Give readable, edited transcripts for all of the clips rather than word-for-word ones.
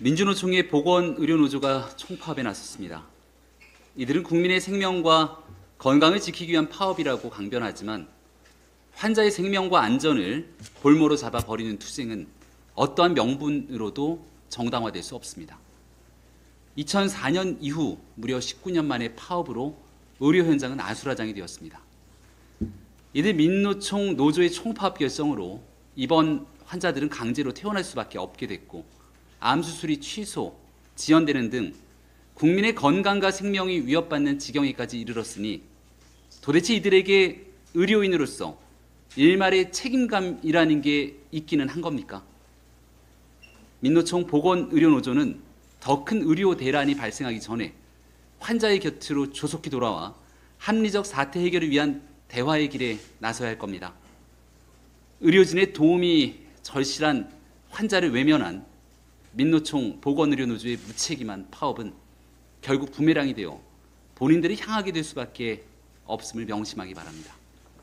민주노총의 보건의료노조가 총파업에 나섰습니다. 이들은 국민의 생명과 건강을 지키기 위한 파업이라고 강변하지만 환자의 생명과 안전을 볼모로 잡아 버리는 투쟁은 어떠한 명분으로도 정당화될 수 없습니다. 2004년 이후 무려 19년 만에 파업으로 의료 현장은 아수라장이 되었습니다. 이들 민노총 노조의 총파업 결정으로 입원 환자들은 강제로 퇴원할 수밖에 없게 됐고 암수술이 취소, 지연되는 등 국민의 건강과 생명이 위협받는 지경에까지 이르렀으니 도대체 이들에게 의료인으로서 일말의 책임감이라는 게 있기는 한 겁니까? 민노총 보건의료노조는 더 큰 의료 대란이 발생하기 전에 환자의 곁으로 조속히 돌아와 합리적 사태 해결을 위한 대화의 길에 나서야 할 겁니다. 의료진의 도움이 절실한 환자를 외면한 민노총 보건의료노조의 무책임한 파업은 결국 부메랑이 되어 본인들이 향하게 될 수밖에 없음을 명심하기 바랍니다.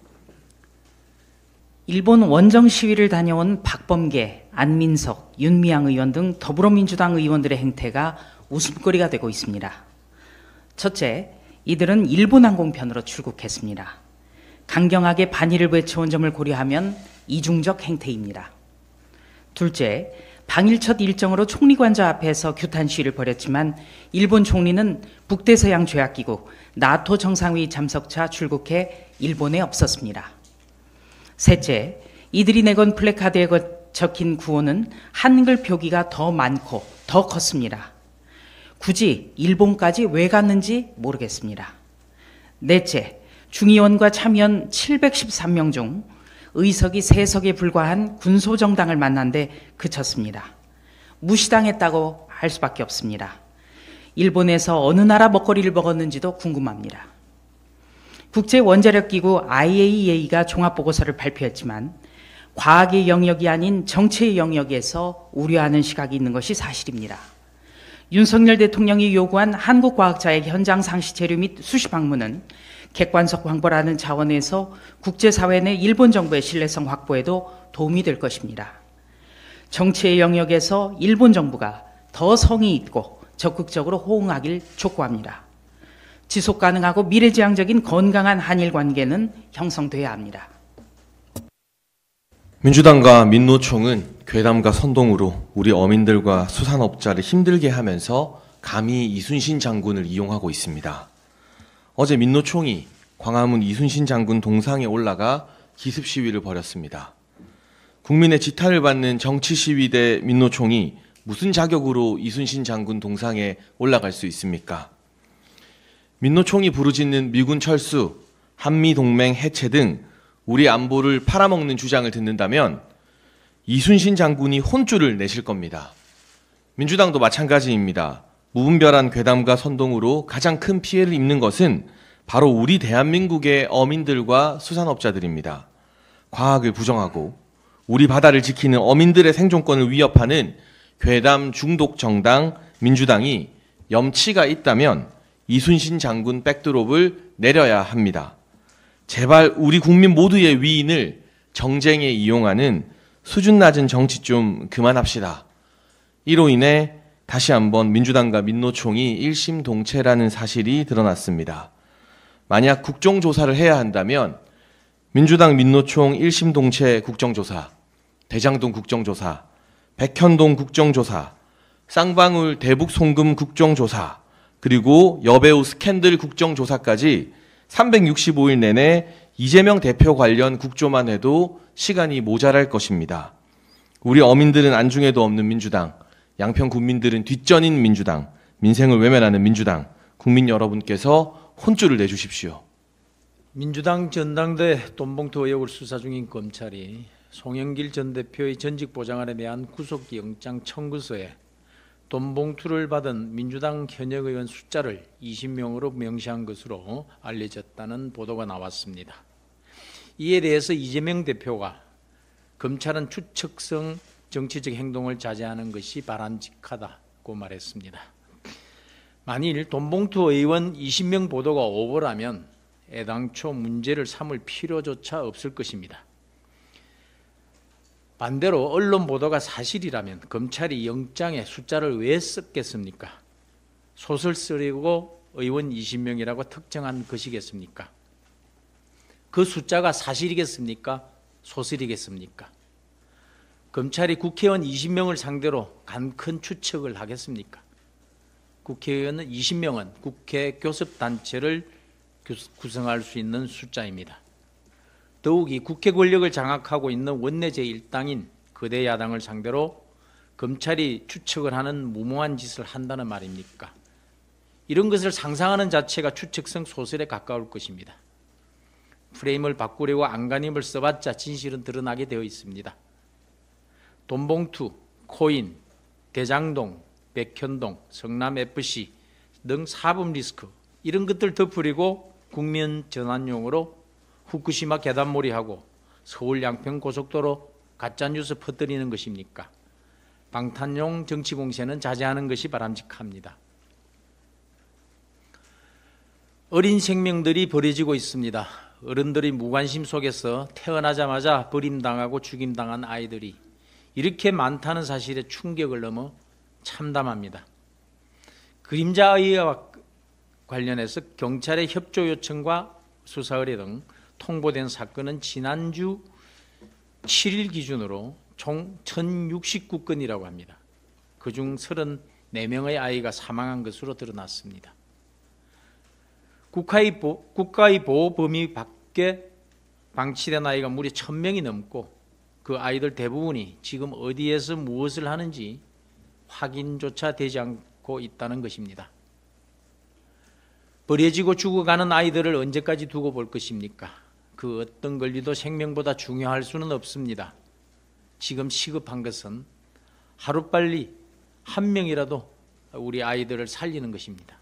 일본 원정 시위를 다녀온 박범계, 안민석, 윤미향 의원 등 더불어민주당 의원들의 행태가 웃음거리가 되고 있습니다. 첫째, 이들은 일본 항공편으로 출국했습니다. 강경하게 반일을 외쳐온 점을 고려하면 이중적 행태입니다. 둘째, 방일 첫 일정으로 총리관저 앞에서 규탄 시위를 벌였지만 일본 총리는 북대서양 조약기구 나토 정상회의 참석차 출국해 일본에 없었습니다. 셋째, 이들이 내건 플래카드에 적힌 구호는 한글 표기가 더 많고 더 컸습니다. 굳이 일본까지 왜 갔는지 모르겠습니다. 넷째, 중의원과 참의원 713명 중 의석이 3석에 불과한 군소정당을 만난 데 그쳤습니다. 무시당했다고 할 수밖에 없습니다. 일본에서 어느 나라 먹거리를 먹었는지도 궁금합니다. 국제원자력기구 IAEA가 종합보고서를 발표했지만 과학의 영역이 아닌 정치의 영역에서 우려하는 시각이 있는 것이 사실입니다. 윤석열 대통령이 요구한 한국과학자의 현장 상시 체류 및 수시 방문은 객관적 광고라는 차원에서 국제사회 내 일본 정부의 신뢰성 확보에도 도움이 될 것입니다. 정치의 영역에서 일본 정부가 더 성의 있고 적극적으로 호응하길 촉구합니다. 지속 가능하고 미래지향적인 건강한 한일 관계는 형성돼야 합니다. 민주당과 민노총은 괴담과 선동으로 우리 어민들과 수산업자를 힘들게 하면서 감히 이순신 장군을 이용하고 있습니다. 어제 민노총이 광화문 이순신 장군 동상에 올라가 기습 시위를 벌였습니다. 국민의 지탄을 받는 정치시위대 민노총이 무슨 자격으로 이순신 장군 동상에 올라갈 수 있습니까? 민노총이 부르짖는 미군 철수, 한미동맹 해체 등 우리 안보를 팔아먹는 주장을 듣는다면 이순신 장군이 혼쭐을 내실 겁니다. 민주당도 마찬가지입니다. 무분별한 괴담과 선동으로 가장 큰 피해를 입는 것은 바로 우리 대한민국의 어민들과 수산업자들입니다. 과학을 부정하고 우리 바다를 지키는 어민들의 생존권을 위협하는 괴담 중독 정당 민주당이 염치가 있다면 이순신 장군 백드롭을 내려야 합니다. 제발 우리 국민 모두의 위인을 정쟁에 이용하는 수준 낮은 정치 좀 그만합시다. 이로 인해 다시 한번 민주당과 민노총이 일심동체라는 사실이 드러났습니다. 만약 국정조사를 해야 한다면 민주당 민노총 일심동체 국정조사, 대장동 국정조사, 백현동 국정조사, 쌍방울 대북 송금 국정조사, 그리고 여배우 스캔들 국정조사까지 365일 내내 이재명 대표 관련 국조만 해도 시간이 모자랄 것입니다. 우리 어민들은 안중에도 없는 민주당, 양평 국민들은 뒷전인 민주당, 민생을 외면하는 민주당, 국민 여러분께서 혼쭐을 내주십시오. 민주당 전당대 돈봉투 의혹을 수사 중인 검찰이 송영길 전 대표의 전직 보좌관에 대한 구속영장 청구서에 돈봉투를 받은 민주당 현역 의원 숫자를 20명으로 명시한 것으로 알려졌다는 보도가 나왔습니다. 이에 대해서 이재명 대표가 검찰은 추측성 정치적 행동을 자제하는 것이 바람직하다고 말했습니다. 만일 돈봉투 의원 20명 보도가 오보라면 애당초 문제를 삼을 필요조차 없을 것입니다. 반대로 언론 보도가 사실이라면 검찰이 영장에 숫자를 왜 썼겠습니까? 소설 쓰려고 의원 20명이라고 특정한 것이겠습니까? 그 숫자가 사실이겠습니까? 소설이겠습니까? 검찰이 국회의원 20명을 상대로 간 큰 추측을 하겠습니까? 국회의원은 20명은 국회 교섭단체를 구성할 수 있는 숫자입니다. 더욱이 국회 권력을 장악하고 있는 원내 제1당인 거대 야당을 상대로 검찰이 추측을 하는 무모한 짓을 한다는 말입니까? 이런 것을 상상하는 자체가 추측성 소설에 가까울 것입니다. 프레임을 바꾸려고 안간힘을 써봤자 진실은 드러나게 되어 있습니다. 돈봉투, 코인, 대장동, 백현동, 성남FC 등 사법 리스크 이런 것들 덮으려고 국면 전환용으로 후쿠시마 계단몰이하고 서울 양평 고속도로 가짜뉴스 퍼뜨리는 것입니까? 방탄용 정치 공세는 자제하는 것이 바람직합니다. 어린 생명들이 버려지고 있습니다. 어른들이 무관심 속에서 태어나자마자 버림당하고 죽임당한 아이들이 이렇게 많다는 사실에 충격을 넘어 참담합니다. 그림자 의회와 관련해서 경찰의 협조 요청과 수사 의뢰 등 통보된 사건은 지난주 7일 기준으로 총 1069건이라고 합니다. 그중 34명의 아이가 사망한 것으로 드러났습니다. 국가의 보호 범위 밖에 방치된 아이가 무려 1000명이 넘고 그 아이들 대부분이 지금 어디에서 무엇을 하는지 확인조차 되지 않고 있다는 것입니다. 버려지고 죽어가는 아이들을 언제까지 두고 볼 것입니까? 그 어떤 권리도 생명보다 중요할 수는 없습니다. 지금 시급한 것은 하루빨리 한 명이라도 우리 아이들을 살리는 것입니다.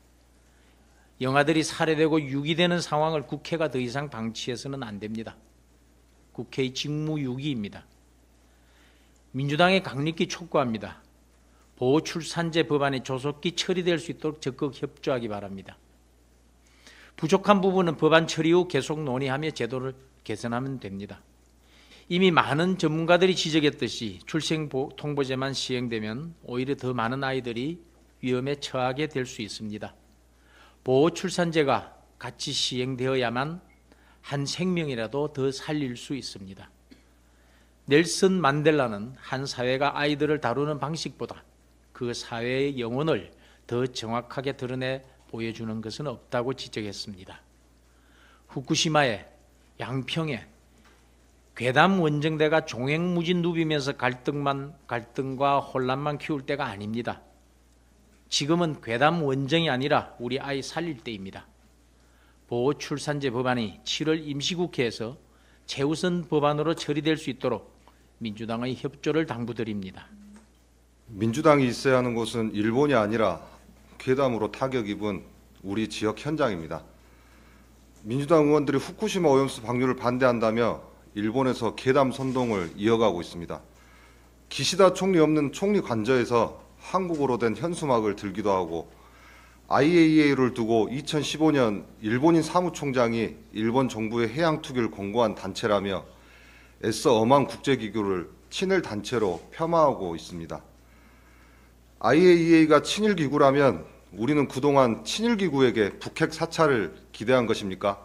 영아들이 살해되고 유기되는 상황을 국회가 더 이상 방치해서는 안 됩니다. 국회의 직무유기입니다. 민주당의 강력히 촉구합니다. 보호출산제 법안이 조속히 처리될 수 있도록 적극 협조하기 바랍니다. 부족한 부분은 법안 처리 후 계속 논의하며 제도를 개선하면 됩니다. 이미 많은 전문가들이 지적했듯이 출생통보제만 시행되면 오히려 더 많은 아이들이 위험에 처하게 될 수 있습니다. 보호출산제가 같이 시행되어야만 한 생명이라도 더 살릴 수 있습니다. 넬슨 만델라는 한 사회가 아이들을 다루는 방식보다 그 사회의 영혼을 더 정확하게 드러내 보여주는 것은 없다고 지적했습니다. 후쿠시마에, 양평에 괴담 원정대가 종횡무진 누비면서 갈등과 혼란만 키울 때가 아닙니다. 지금은 괴담 원정이 아니라 우리 아이 살릴 때입니다. 보호출산제 법안이 7월 임시국회에서 최우선 법안으로 처리될 수 있도록 민주당의 협조를 당부드립니다. 민주당이 있어야 하는 곳은 일본이 아니라 괴담으로 타격 입은 우리 지역 현장입니다. 민주당 의원들이 후쿠시마 오염수 방류를 반대한다며 일본에서 괴담 선동을 이어가고 있습니다. 기시다 총리 없는 총리 관저에서 한국어로 된 현수막을 들기도 하고 IAEA를 두고 2015년 일본인 사무총장이 일본 정부의 해양 투기를 권고한 단체라며 애써 엄한 국제기구를 친일 단체로 폄하하고 있습니다. IAEA가 친일 기구라면 우리는 그동안 친일 기구에게 북핵 사찰을 기대한 것입니까?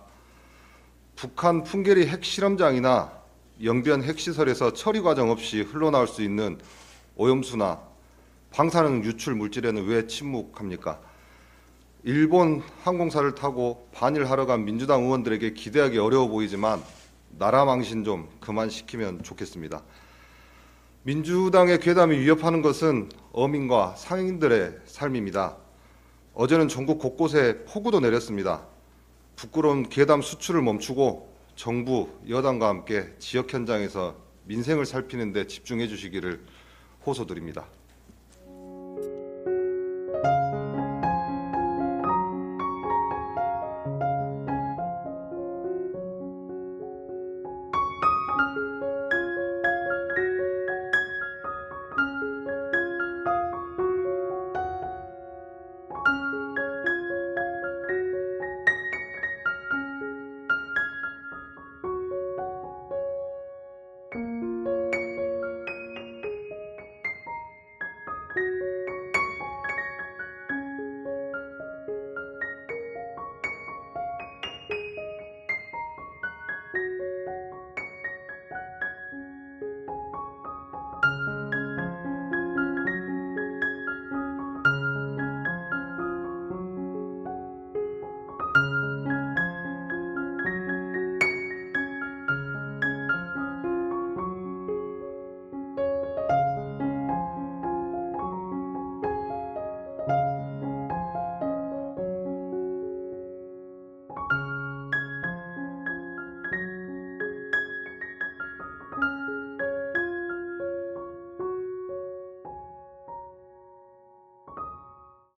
북한 풍계리 핵실험장이나 영변 핵시설에서 처리 과정 없이 흘러나올 수 있는 오염수나 방사능 유출 물질에는 왜 침묵합니까? 일본 항공사를 타고 반일하러 간 민주당 의원들에게 기대하기 어려워 보이지만 나라 망신 좀 그만 시키면 좋겠습니다. 민주당의 괴담이 위협하는 것은 어민과 상인들의 삶입니다. 어제는 전국 곳곳에 폭우도 내렸습니다. 부끄러운 괴담 수출을 멈추고 정부, 여당과 함께 지역 현장에서 민생을 살피는 데 집중해 주시기를 호소드립니다.